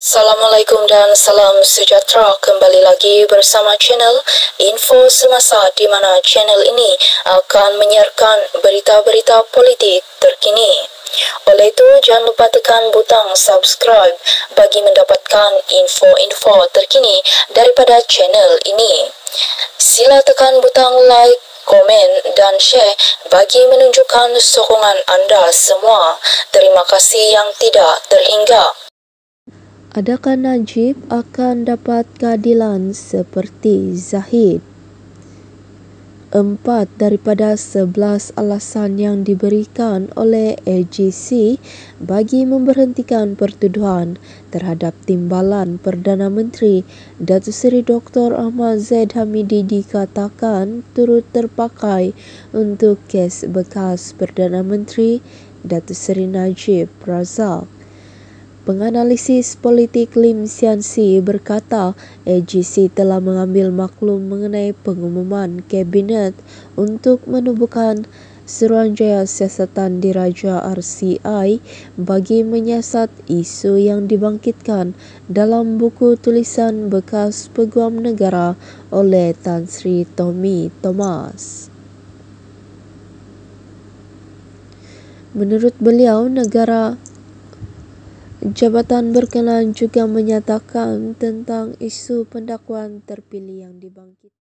Assalamualaikum dan salam sejahtera. Kembali lagi bersama channel Info Semasa, di mana channel ini akan menyiarkan berita-berita politik terkini. Oleh itu, jangan lupa tekan butang subscribe bagi mendapatkan info-info terkini daripada channel ini. Sila tekan butang like, komen dan share bagi menunjukkan sokongan anda semua. Terima kasih yang tidak terhingga. Adakah Najib akan dapat keadilan seperti Zahid? 4 daripada 11 alasan yang diberikan oleh AGC bagi memberhentikan pertuduhan terhadap timbalan Perdana Menteri Datuk Seri Dr. Ahmad Zaid Hamidi dikatakan turut terpakai untuk kes bekas Perdana Menteri Datuk Seri Najib Razak. Penganalisis politik Lim Sian Si berkata AGC telah mengambil maklum mengenai pengumuman Kabinet untuk menubuhkan Suruhanjaya Siasatan Diraja RCI bagi menyiasat isu yang dibangkitkan dalam buku tulisan bekas Peguam Negara oleh Tan Sri Tommy Thomas. Menurut beliau, Jabatan berkenaan juga menyatakan tentang isu pendakwaan terpilih yang dibangkitkan.